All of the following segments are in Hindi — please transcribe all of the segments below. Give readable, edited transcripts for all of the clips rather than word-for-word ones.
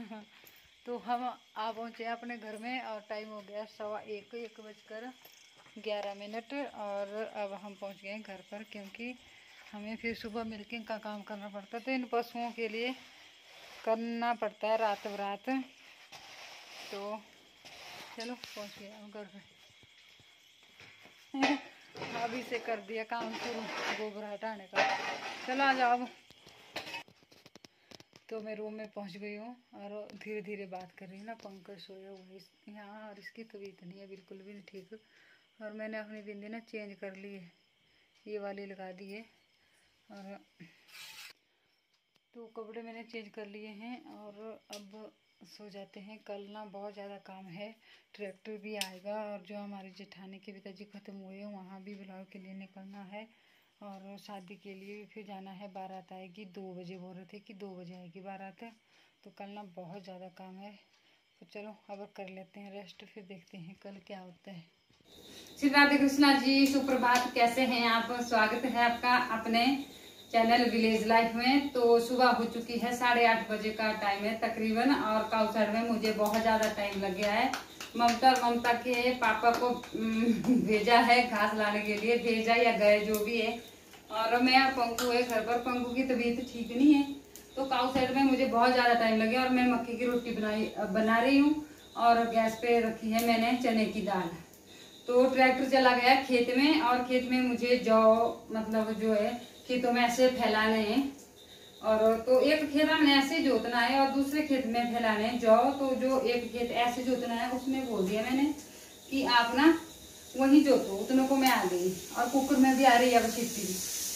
तो हम आ पहुँचे अपने घर में और टाइम हो गया 1:15 और अब हम पहुँच गए घर पर, क्योंकि हमें फिर सुबह मिल्किंग का काम करना पड़ता है। तो इन पशुओं के लिए करना पड़ता है रात बरात। तो चलो पहुँच गए हम घर पे। अभी से कर दिया काम शुरू गोबर हटाने का। चलो आ जाओ। तो मैं रूम में पहुंच गई हूँ और धीरे धीरे बात कर रही हूँ ना। पंकज सोया हुआ है यहाँ और इसकी तबीयत नहीं है, बिल्कुल भी नहीं ठीक। और मैंने अपनी बिंदी ना चेंज कर ली है, ये वाली लगा दी है। और तो कपड़े मैंने चेंज कर लिए हैं और अब सो जाते हैं। कल ना बहुत ज़्यादा काम है, ट्रैक्टर भी आएगा और जो हमारे जेठानी के पिताजी ख़त्म हुए हैं वहाँ भी बुलाव के लिए निकलना है। और शादी के लिए भी फिर जाना है। बारात आएगी 2 बजे, बोल रहे थे कि 2 बजे आएगी बारात। तो कल ना बहुत ज़्यादा काम है। तो चलो अब कर लेते हैं रेस्ट, फिर देखते हैं कल क्या होता है। श्री राधे कृष्णा जी, सुप्रभात। कैसे हैं आप? स्वागत है आपका अपने चैनल विलेज लाइफ में। तो सुबह हो चुकी है, 8:30 बजे का टाइम है तकरीबन। और काउसर में मुझे बहुत ज्यादा टाइम लग गया है। ममता और ममता के पापा को भेजा है घास लाने के लिए, भेजा या गए जो भी है। और मैं और पंकु है घर पर। पंकु की तबीयत ठीक नहीं है, तो काउ साइड में मुझे बहुत ज्यादा टाइम लगे। और मैं मक्की की रोटी बना रही हूँ और गैस पे रखी है मैंने चने की दाल। तो ट्रैक्टर चला गया खेत में और खेत में मुझे जौ मतलब जो है खेतों में ऐसे फैलाने हैं। और तो एक खेत हमने ऐसे जोतना है और दूसरे खेत में फैलाने हैं जौ। तो जो एक खेत ऐसे जोतना है उसमें बोल दिया मैंने कि आप ना वही जोतो, उतने को मैं आ गई। और कुकर में भी आ रही है अब सीटी।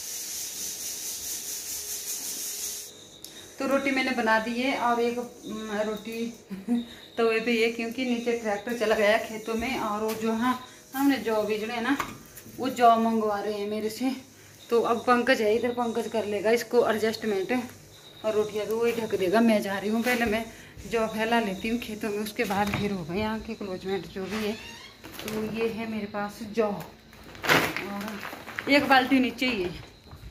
तो रोटी मैंने बना दी है और एक रोटी तवे पे है, क्योंकि नीचे ट्रैक्टर चला गया खेतों में। और वो जो हाँ हमने जौ बीजने है ना, वो जौ मंगवा रहे हैं मेरे से। तो अब पंकज है इधर, पंकज कर लेगा इसको एडजस्टमेंट और रोटियां भी वही ढक देगा। मैं जा रही हूँ, पहले मैं जौ फैला लेती हूँ खेतों में, उसके बाद फिर होगा यहाँ की क्लोजमेंट जो भी है। तो ये है मेरे पास जौ और एक बाल्टी नीचे ही है।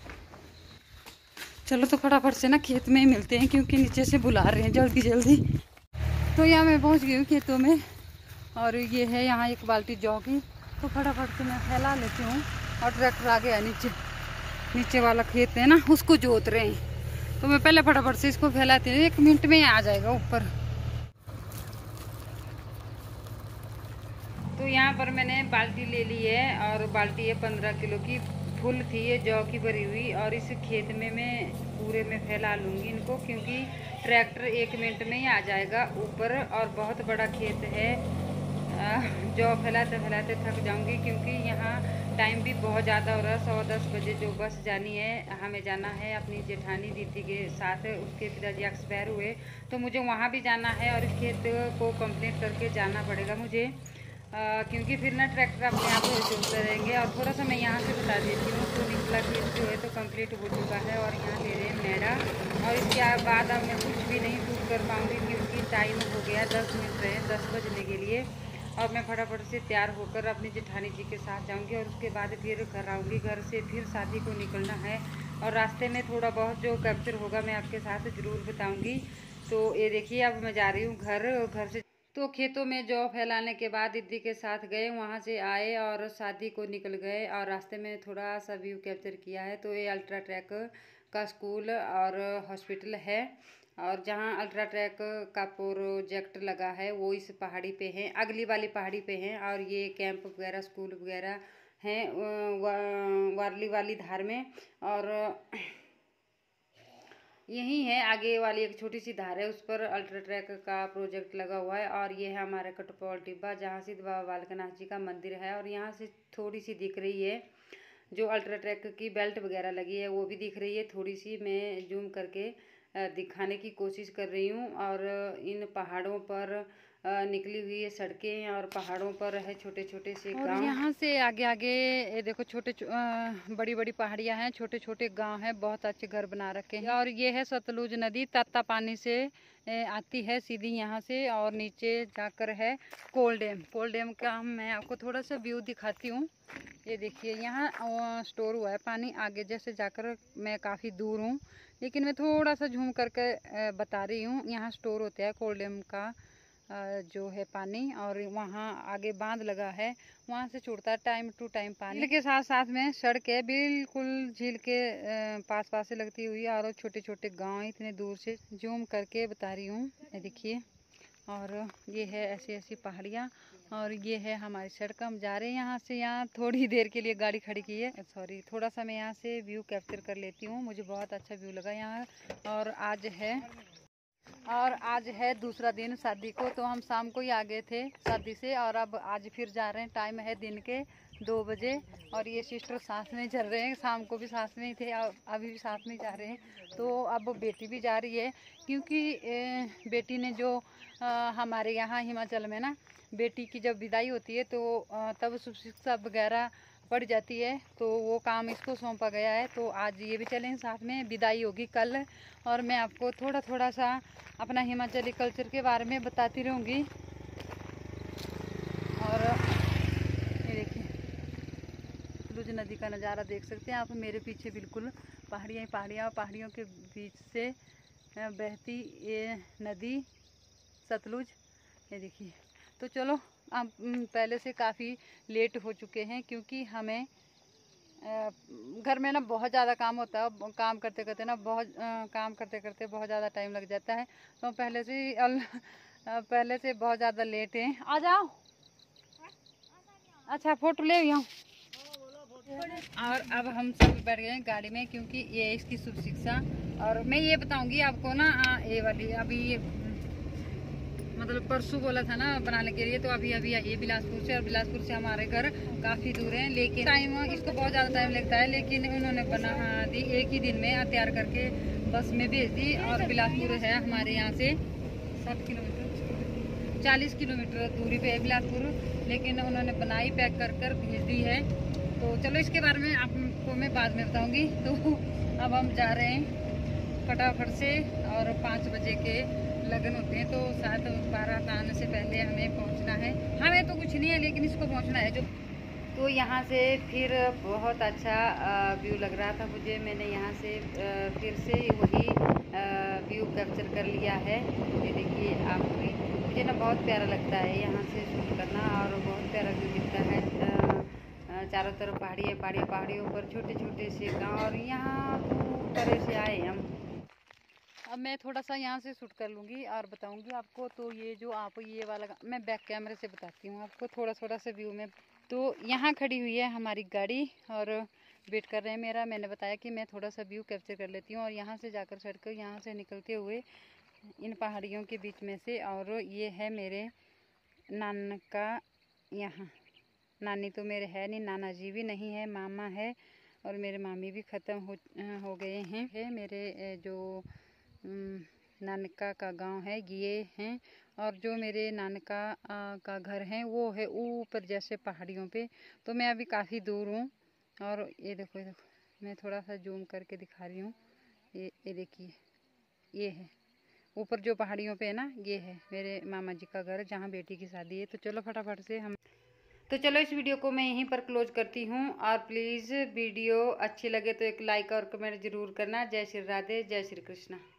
चलो तो फटाफट से ना खेत में ही मिलते हैं, क्योंकि नीचे से बुला रहे हैं जल्दी जल्दी। तो यहाँ मैं पहुँच गई हूँ खेतों में और ये है यहाँ एक बाल्टी जौ की। तो फटाफट से मैं फैला लेती हूँ। और ट्रैक्टर आ गया नीचे वाला खेत है ना, उसको जोत रहे हैं। तो मैं पहले फटाफट से इसको फैलाती हूँ, 1 मिनट में ही आ जाएगा ऊपर। तो यहाँ पर मैंने बाल्टी ले ली है और बाल्टी है 15 किलो की, फुल थी ये जौ की भरी हुई। और इस खेत में मैं पूरे में फैला लूँगी इनको, क्योंकि ट्रैक्टर 1 मिनट में ही आ जाएगा ऊपर। और बहुत बड़ा खेत है, जौ फैलाते फैलाते थक जाऊँगी, क्योंकि यहाँ टाइम भी बहुत ज़्यादा हो रहा है। 10:15 बजे जो बस जानी है, हमें जाना है अपनी जेठानी दीदी के साथ। उसके पिताजी एक्सपायर हुए, तो मुझे वहाँ भी जाना है और इस खेत को कंप्लीट करके जाना पड़ेगा मुझे। क्योंकि फिर ना ट्रैक्टर अपने आप चलते रहेंगे। और थोड़ा सा मैं यहाँ से बता देती हूँ। तो निचला खेत जो है तो कंप्लीट हो चुका है और यहाँ ले रहे हैं मैडा। और इसके बाद अब मैं कुछ भी नहीं शूट कर पाऊँगी, क्योंकि टाइम हो गया 10 मिनट रहे 10 बजने के लिए। और मैं फटाफट से तैयार होकर अपनी जेठानी जी के साथ जाऊँगी और उसके बाद फिर घर आऊँगी। घर से फिर शादी को निकलना है और रास्ते में थोड़ा बहुत जो कैप्चर होगा मैं आपके साथ ज़रूर बताऊँगी। तो ये देखिए अब मैं जा रही हूँ घर से। तो खेतों में जौ फैलाने के बाद दीदी के साथ गए, वहाँ से आए और शादी को निकल गए। और रास्ते में थोड़ा सा व्यू कैप्चर किया है। तो ये अल्ट्रा ट्रैक का स्कूल और हॉस्पिटल है। और जहाँ अल्ट्रा ट्रैक का प्रोजेक्ट लगा है वो इस पहाड़ी पे है, अगली वाली पहाड़ी पे है। और ये कैंप वगैरह स्कूल वगैरह हैं वारली वाली धार में। और यही है आगे वाली एक छोटी सी धार है, उस पर अल्ट्रा ट्रैक का प्रोजेक्ट लगा हुआ है। और ये है हमारा कटपौल टिब्बा, जहाँ सिद्ध बाबा बालकनाथ जी का मंदिर है। और यहाँ से थोड़ी सी दिख रही है जो अल्ट्रा ट्रैक की बेल्ट वगैरह लगी है, वो भी दिख रही है थोड़ी सी। मैं जूम करके दिखाने की कोशिश कर रही हूँ। और इन पहाड़ों पर निकली हुई है सड़कें और पहाड़ों पर है छोटे छोटे से और गांव। यहाँ से आगे आगे ये देखो बड़ी बड़ी पहाड़ियाँ हैं, छोटे छोटे गांव हैं, बहुत अच्छे घर बना रखे हैं। और ये है सतलुज नदी, तत्ता पानी से आती है सीधी यहाँ से, और नीचे जाकर है कोल डैम। कोल डैम का मैं आपको थोड़ा सा व्यू दिखाती हूँ। ये देखिए यहाँ स्टोर हुआ है पानी। आगे जैसे जाकर मैं काफ़ी दूर हूँ, लेकिन मैं थोड़ा सा झूम करके बता रही हूँ। यहाँ स्टोर होता है कोल डैम का जो है पानी, और वहाँ आगे बांध लगा है, वहाँ से छूटता है टाइम टू टाइम पानी। झील के साथ साथ में सड़क है, बिल्कुल झील के पास पास से लगती हुई, और छोटे छोटे गांव इतने दूर से जूम करके बता रही हूँ। ये देखिए, और ये है ऐसी ऐसी पहाड़ियाँ, और ये है हमारी सड़क। हम जा रहे हैं यहाँ से। यहाँ थोड़ी देर के लिए गाड़ी खड़ी की है, सॉरी, थोड़ा सा मैं यहाँ से व्यू कैप्चर कर लेती हूँ। मुझे बहुत अच्छा व्यू लगा यहाँ। और आज है दूसरा दिन शादी को, तो हम शाम को ही आ गए थे शादी से, और अब आज फिर जा रहे हैं। टाइम है दिन के 2 बजे, और ये सिस्टर साथ में चल रहे हैं। शाम को भी साथ में ही थे, अभी भी साथ में जा रहे हैं। तो अब बेटी भी जा रही है, क्योंकि बेटी ने जो हमारे यहाँ हिमाचल में ना, बेटी की जब विदाई होती है तो तब शुभ शिक्षा वगैरह पड़ जाती है, तो वो काम इसको सौंपा गया है। तो आज ये भी चलें साथ में। विदाई होगी कल, और मैं आपको थोड़ा थोड़ा सा अपना हिमाचली कल्चर के बारे में बताती रहूँगी। और ये देखिए सतलुज नदी का नज़ारा देख सकते हैं आप मेरे पीछे। बिल्कुल पहाड़ियाँ ही पहाड़ियाँ, पहाड़ियों के बीच से बहती ये नदी सतलुज। ये देखिए, तो चलो हम पहले से काफ़ी लेट हो चुके हैं, क्योंकि हमें घर में ना बहुत ज़्यादा काम होता है। काम करते करते ना काम करते करते बहुत ज़्यादा टाइम लग जाता है। तो पहले से बहुत ज़्यादा लेट हैं। आ जाओ, अच्छा फोटो ले आऊँ। और अब हम सब बैठ गए हैं गाड़ी में, क्योंकि ये इसकी शुभ शिक्षा। और मैं ये बताऊंगी आपको ना, ये वाली अभी मतलब परसों बोला था ना बनाने के लिए, तो अभी ये बिलासपुर से, और बिलासपुर से हमारे घर काफ़ी दूर है, लेकिन टाइम इसको बहुत ज़्यादा टाइम लगता है। लेकिन उन्होंने बना दी एक ही दिन में, तैयार करके बस में भेज दी। और बिलासपुर है हमारे यहाँ से 60 किलोमीटर, 40 किलोमीटर दूरी पे है बिलासपुर, लेकिन उन्होंने बनाई, पैक कर भेज दी है। तो चलो इसके बारे में आपको मैं बाद में बताऊँगी। तो अब हम जा रहे हैं फटाफट से, और 5 बजे के लगन होते हैं, तो शायद बारात आने से पहले हमें पहुंचना है। हमें तो कुछ नहीं है, लेकिन इसको पहुंचना है जो। तो यहाँ से फिर बहुत अच्छा व्यू लग रहा था मुझे। मैंने यहाँ से फिर से वही व्यू कैप्चर कर लिया है। ये देखिए आप भी, मुझे ना बहुत प्यारा लगता है यहाँ से शूट करना, और बहुत प्यारा व्यू दिखता है। चारों तरफ पहाड़ियों पर छोटे छोटे से गाँव, और यहाँ दूर तरह से आए हम। अब मैं थोड़ा सा यहाँ से शूट कर लूँगी और बताऊँगी आपको। तो ये जो आप ये वाला मैं बैक कैमरे से बताती हूँ आपको थोड़ा सा व्यू में। तो यहाँ खड़ी हुई है हमारी गाड़ी, और वेट कर रहे हैं मेरा। मैंने बताया कि मैं थोड़ा सा व्यू कैप्चर कर लेती हूँ, और यहाँ से जाकर सड़क यहाँ से निकलते हुए इन पहाड़ियों के बीच में से। और ये है मेरे नाना का यहाँ। नानी तो मेरे है नहीं, नाना जी भी नहीं है, मामा है, और मेरे मामी भी ख़त्म हो गए हैं। मेरे जो नानका का गांव है ये हैं, और जो मेरे नानका का घर है वो है ऊपर जैसे पहाड़ियों पे। तो मैं अभी काफ़ी दूर हूँ, और ये देखो मैं थोड़ा सा जूम करके दिखा रही हूँ। ये देखिए, ये है ऊपर जो पहाड़ियों पे है ना, ये है मेरे मामा जी का घर, जहाँ बेटी की शादी है। तो चलो फटाफट से तो चलो इस वीडियो को मैं यहीं पर क्लोज करती हूँ। और प्लीज़ वीडियो अच्छी लगे तो एक लाइक और कमेंट ज़रूर करना। जय श्री राधे, जय श्री कृष्णा।